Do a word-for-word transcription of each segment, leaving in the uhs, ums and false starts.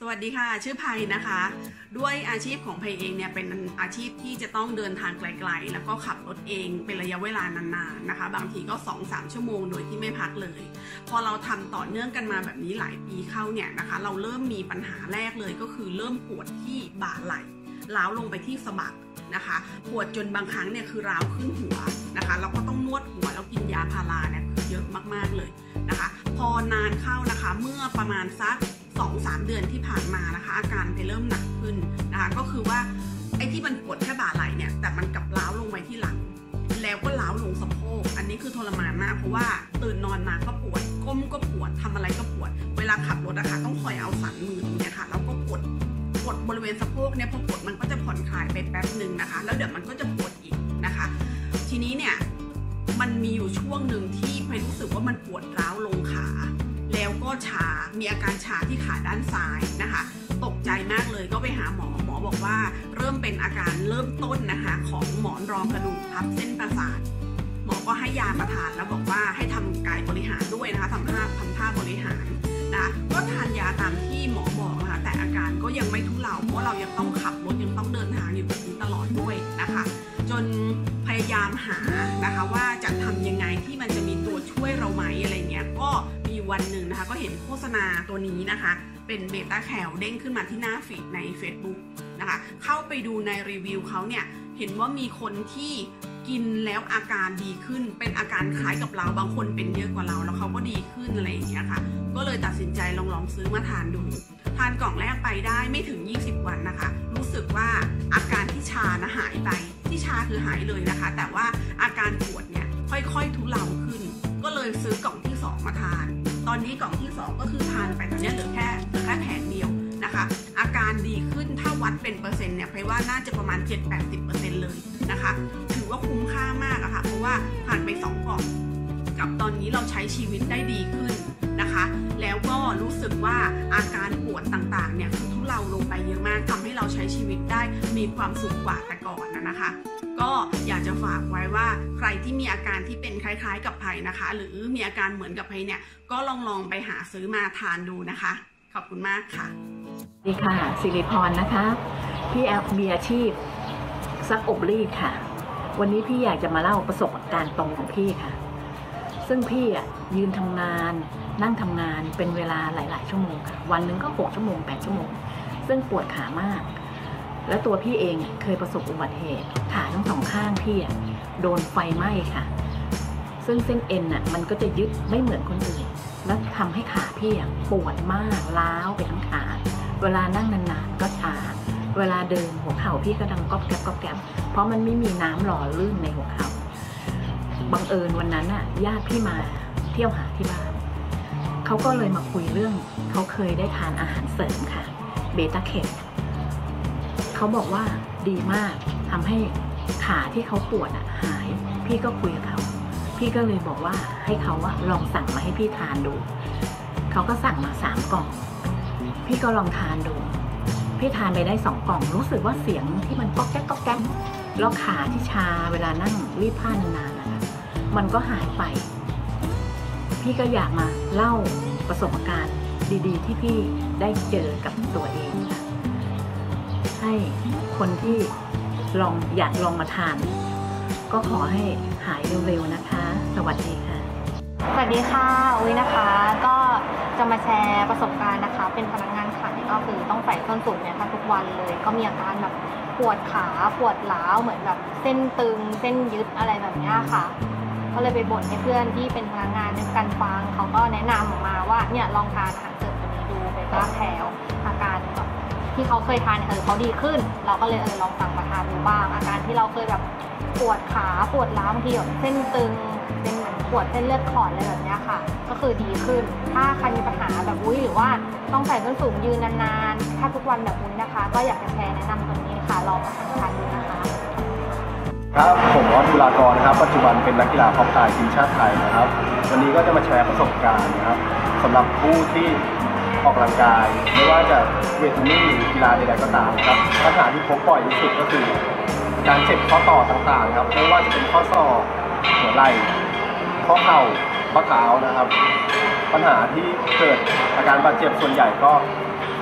สวัสดีค่ะชื่อไพนะคะด้วยอาชีพของไพเองเนี่ยเป็นอาชีพที่จะต้องเดินทางไกลๆแล้วก็ขับรถเองเป็นระยะเวลานานๆนะคะบางทีก็ สองถึงสาม ชั่วโมงโดยที่ไม่พักเลยพอเราทำต่อเนื่องกันมาแบบนี้หลายปีเข้าเนี่ยนะคะเราเริ่มมีปัญหาแรกเลยก็คือเริ่มปวดที่บ่าไหล่ล้าวลงไปที่สะบักนะคะปวดจนบางครั้งเนี่ยคือร้าวขึ้นหัวนะคะเราก็ต้องนวดหัวแล้วกินยาพาราเนี่ยคือเยอะมากๆเลยนะคะพอนานเข้านะคะเมื่อประมาณสักสองถึงสาม เดือนที่ผ่านมานะคะอาการไปเริ่มหนักขึ้นนะคะก็คือว่าไอ้ที่มันปวดแค่บ่าไหล่เนี่ยแต่มันกลับล้าวลงไปที่หลังแล้วก็ล้าวลงสะโพกอันนี้คือทรมานมากเพราะว่าตื่นนอนมาก็ปวดก้มก็ปวดทำอะไรก็ปวดเวลาขับรถอะค่ะต้องคอยเอาสันมือตรงนี้ค่ะแล้วก็ปวดปวดบริเวณสะโพกเนี่ยพอปวดมันก็จะผ่อนคลายไปแป๊บหนึ่งนะคะแล้วเดี๋ยวมันก็จะปวดอีกนะคะทีนี้เนี่ยมันมีอยู่ช่วงหนึ่งที่เพลรู้สึกว่ามันปวดร้าวลงขาแล้วก็ชา มีอาการชาที่ขาด้านซ้ายนะคะตกใจมากเลยก็ไปหาหมอหมอบอกว่าเริ่มเป็นอาการเริ่มต้นนะคะของหมอนรองกระดูกทับเส้นประสาทหมอก็ให้ยามาทานแล้วบอกว่าให้ทำกายบริหารด้วยนะคะทำท่าทำท่าบริหารนะก็ทานยาตามที่หมอบอกนะคะแต่อาการก็ยังไม่ทุเลาเพราะเรายังต้องขับรถยังต้องเดินทางอยู่แบบนี้ตลอดด้วยนะคะจนพยายามหานะคะว่าจะทำยังไงที่มันจะมีตัวช่วยเราไหมอะไรเงี้ยก็มีวันหนึ่งนะคะก็เห็นโฆษณาตัวนี้นะคะเป็นเบต้าแคลเด้งขึ้นมาที่หน้าฟีดใน Facebook นะคะเข้าไปดูในรีวิวเขาเนี่ยเห็นว่ามีคนที่กินแล้วอาการดีขึ้นเป็นอาการคล้ายกับเราบางคนเป็นเยอะกว่าเราแล้วเขาก็ดีขึ้นอะไรอย่างเงี้ยค่ะก็เลยตัดสินใจลองลองซื้อมาทานดูทานกล่องแรกไปได้ไม่ถึงยี่สิบวันนะคะรู้สึกว่าอาการที่ชานะหายไปที่ชาคือหายเลยนะคะแต่ว่าอาการปวดเนี่ยค่อยๆทุเลาขึ้นก็เลยซื้อกล่องที่สองมาทานตอนนี้กล่องที่สองก็คือทานไปตอนนี้เหลือแค่เหลือแค่แผงเดียวนะคะอาการดีขึ้นถ้าวัดเป็นเปอร์เซ็นต์เนี่ยเพราะว่าน่าจะประมาณ เจ็ดถึงแปดสิบเปอร์เซ็นต์ เลยนะคะถือว่าคุ้มค่ามากอะค่ะเพราะว่าทานไปสองกล่องกับตอนนี้เราใช้ชีวิตได้ดีขึ้นนะคะแล้วก็รู้สึกว่าอาการปวดต่างๆเนี่ยคือทุเลาลงไปเยอะมากทำให้เราใช้ชีวิตได้มีความสุขกว่าแต่ก่อนนะคะก็อยากจะฝากไว้ว่าใครที่มีอาการที่เป็นคล้ายๆกับไผ่นะคะหรือมีอาการเหมือนกับไผ่เนี่ยก็ลองลองไปหาซื้อมาทานดูนะคะขอบคุณมากค่ะสวัสดีค่ะสิริพรนะคะพี่แอฟมีอาชีพซักอบรีดค่ะวันนี้พี่อยากจะมาเล่าประสบการณ์ตรงของพี่ค่ะซึ่งพี่อ่ะยืนทำงานนั่งทำงานเป็นเวลาหลายๆชั่วโมงค่ะวันหนึ่งก็หกชั่วโมงแปดชั่วโมงซึ่งปวดขามากและตัวพี่เองเคยประสบอุบัติเหตุขาทั้งสองข้างพี่โดนไฟไหม้ค่ะซึ่งเส้นเอ็นอ่ะมันก็จะยึดไม่เหมือนคนอื่นแล้วทำให้ขาพี่ปวดมากล้าวไปทั้งขาเวลานั่งนานๆก็ชาเวลาเดินหัวเข่าพี่ก็ดังก๊อบแก๊บก๊อบแก๊บเพราะมันไม่มีน้ำหล่อลื่นในหัวเข่าบังเอิญวันนั้นน่ะญาติพี่มาเที่ยวหาที่บ้านเขาก็เลยมาคุยเรื่องเขาเคยได้ทานอาหารเสริมค่ะเบต้าแคลเขาบอกว่าดีมากทำให้ขาที่เขาปวดอ่ะหายพี่ก็คุยกับเขาพี่ก็เลยบอกว่าให้เขาว่าลองสั่งมาให้พี่ทานดูเขาก็สั่งมาสามกล่องพี่ก็ลองทานดูพี่ทานไปได้สองกล่องรู้สึกว่าเสียงที่มันก๊อกแก๊กก๊อกแก๊กแล้วขาที่ชาเวลานั่งรีดผ้านานๆนะคะมันก็หายไปพี่ก็อยากมาเล่าประสบการณ์ดีๆที่พี่ได้เจอกับตัวเองค่ะให้คนที่ลองอยากลองมาทานก็ขอให้หายเร็วๆนะคะสวัสดีค่ะสวัสดีค่ะอุ้ยนะคะก็จะมาแชร์ประสบการณ์นะคะเป็นพนักงานขายก็คือต้องใส่ส้นสูงเนี่ยทุกวันเลยก็มีอาการแบบปวดขาปวดล้าวเหมือนแบบเส้นตึงเส้นยึดอะไรแบบนี้ค่ะก็เลยไปบ่นให้เพื่อนที่เป็นพนักงานในการฟังเขาก็แนะนำมาว่าเนี่ยลองทานอาหารเสริมตัวนี้ดูเบต้าแคลอาการแบบที่เขาเคยทานเออเขาดีขึ้นเราก็เลยเออลองสั่งมาทานดูบ้างอาการที่เราเคยแบบปวดขาปวดล้าวบางทีแบบเส้นตึงเป็นเหมือนปวดเส้นเลือดขอดอะไรแบบนี้ค่ะก็คือดีขึ้นถ้าใครมีปัญหาแบบอุ้ยหรือว่าต้องใส่ส้นสูงยืนนานๆถ้าทุกวันแบบอุ้ยนะคะก็อยากจะแชร์แนะนำตัวนี้ค่ะลองมาทานดูนะคะครับผมวจุฬากรนะครับปัจจุบันเป็นนักกีฬาเพาะกายทีมชาติไทยนะครับวันนี้ก็จะมาแชร์ประสบการณ์นะครับสำหรับผู้ที่ออกกำลังกายไม่ว่าจะเวทเทรนนิ่งหรือกีฬาใดๆก็ตามครับปัญหาที่พบบ่อยที่สุดก็คือการเจ็บข้อต่อต่างๆครับไม่ว่าจะเป็นข้อศอกหัวไหล่ข้อเข่าข้อเท้านะครับปัญหาที่เกิดอาการบาดเจ็บส่วนใหญ่ก็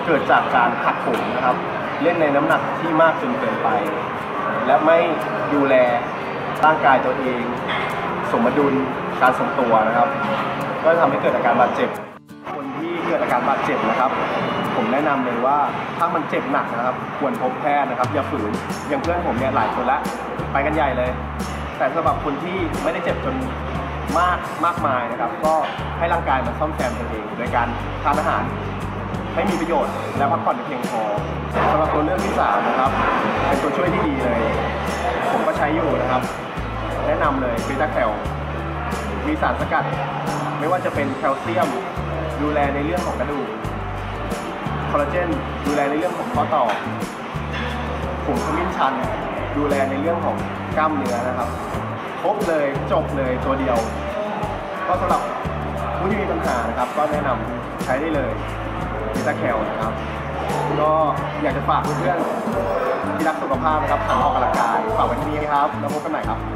เกิดจากการหักโหมนะครับเล่นในน้ำหนักที่มากจนเกินไปและไม่ดูแลร่างกายตัวเองสมดุลการทรงตัวนะครับก็ทำให้เกิดอาการบาดเจ็บคนที่เกิดอาการบาดเจ็บนะครับผมแนะนำเลยว่าถ้ามันเจ็บหนักนะครับควรพบแพทย์นะครับอย่าฝืนอย่างเพื่อนผมเนี่ยหลายคนละไปกันใหญ่เลยแต่สำหรับคนที่ไม่ได้เจ็บจนมากมากมายนะครับก็ให้ร่างกายมันซ่อมแซมตัวเองโดยการทานอาหารให้มีประโยชน์และพักผ่อนเพียงพอสำหรับตัวเลือกที่สามนะครับเป็นตัวช่วยที่ดีเลยผมก็ใช้อยู่นะครับแนะนำเลยเบต้าแคลมีสารสกัดไม่ว่าจะเป็นแคลเซียมดูแลในเรื่องของกระดูกคอลลาเจนดูแลในเรื่องของข้อต่อผงขมิ้นชันดูแลในเรื่องของกล้ามเนื้อนะครับครบเลยจบเลยตัวเดียวก็สำหรับผู้ที่มีปัญหานะครับก็แนะนำใช้ได้เลยเบต้าแคลนะครับก็อยากจะฝากเพื่อนๆที่รักสุขภาพนะครับหันออกกำลังกายฝากไว้ที่นี่ครับแล้วพบกันใหม่ครับ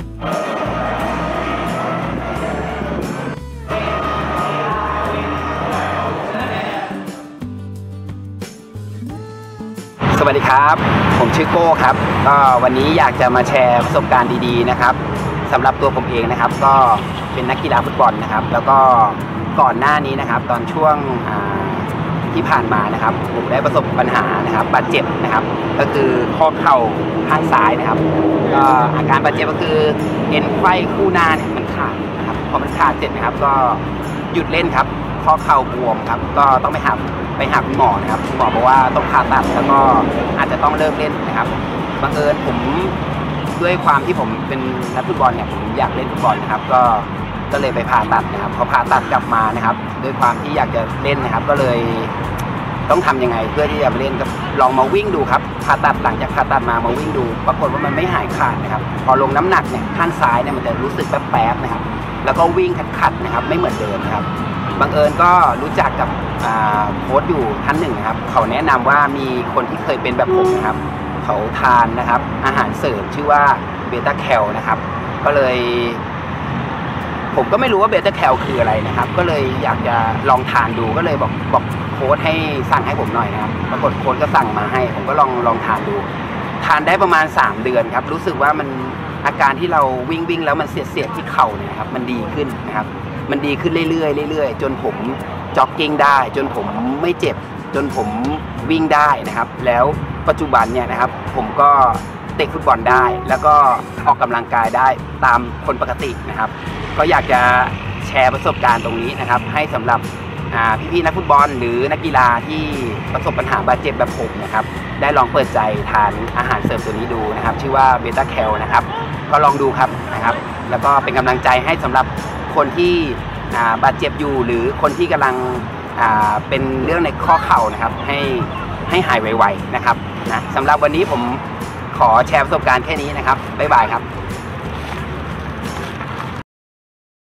สวัสดีครับผมชื่อโก้ครับก็วันนี้อยากจะมาแชร์ประสบการณ์ดีๆนะครับสำหรับตัวผมเองนะครับก็เป็นนักกีฬาฟุตบอลนะครับแล้วก็ก่อนหน้านี้นะครับตอนช่วงที่ผ่านมานะครับผมได้ประสบปัญหานะครับบาดเจ็บนะครับก็คือข้อเข่าข้างซ้ายนะครับก็อาการบาดเจ็บก็คือเอ็นไขว้คู่หน้าเนี่ยมันขาดนะครับพอมันขาดเสร็จนะครับก็หยุดเล่นครับข้อเข่าบวมครับก็ต้องไปหาไปหาคุณหมอนะครับคุณหมอบอกว่าต้องผ่าตัดแล้วก็อาจจะต้องเลิกเล่นนะครับบังเอิญผมด้วยความที่ผมเป็นนักฟุตบอลเนี่ยผมอยากเล่นฟุตบอลนะครับก็ก็เลยไปผ่าตัดนะครับพอผ่าตัดกลับมานะครับด้วยความที่อยากจะเล่นนะครับก็เลยต้องทำยังไงเพื่อที่จะมาเล่นก็ลองมาวิ่งดูครับผ่าตัดหลังจากผ่าตัดมามาวิ่งดูปรากฏว่ามันไม่หายขาดนะครับพอลงน้ำหนักเนี่ยข้างซ้ายเนี่ยมันจะรู้สึกแป๊บๆนะครับแล้วก็วิ่งขัดๆนะครับไม่เหมือนเดิมครับบังเอิญก็รู้จักกับโค้ชอยู่ท่านหนึ่งนะครับเขาแนะนำว่ามีคนที่เคยเป็นแบบผมนะครับเขาทานนะครับอาหารเสริมชื่อว่าเบต้าแคลนะครับก็เลยผมก็ไม่รู้ว่าเบต้าแคลคืออะไรนะครับก็เลยอยากจะลองทานดูก็เลยบอกบอกโค้ชให้สั่งให้ผมหน่อยนะครับปรากฏโค้ชก็สั่งมาให้ผมก็ลองลองทานดูทานได้ประมาณสามเดือนครับรู้สึกว่ามันอาการที่เราวิ่งวิ่งแล้วมันเสียดเสียดที่เข่าเนี่ยครับมันดีขึ้นนะครับมันดีขึ้นเรื่อยๆเรื่อยๆจนผมจ็อกกิ้งได้จนผมไม่เจ็บจนผมวิ่งได้นะครับแล้วปัจจุบันเนี่ยนะครับผมก็เตะฟุตบอลได้แล้วก็ออกกำลังกายได้ตามคนปกตินะครับก็อยากจะแชร์ประสบการณ์ตรงนี้นะครับให้สำหรับพี่ๆนักฟุตบอลหรือนักกีฬาที่ประสบปัญหาบาดเจ็บแบบผมนะครับได้ลองเปิดใจทานอาหารเสริมตัวนี้ดูนะครับชื่อว่าเบต้าแคลนะครับก็ลองดูครับนะครับแล้วก็เป็นกำลังใจให้สำหรับคนที่บาดเจ็บอยู่หรือคนที่กำลังเป็นเรื่องในข้อเข่านะครับให้ให้หายไวๆนะครับนะสำหรับวันนี้ผมขอแชร์ประสบการณ์แค่นี้นะครับบ๊ายบายครับ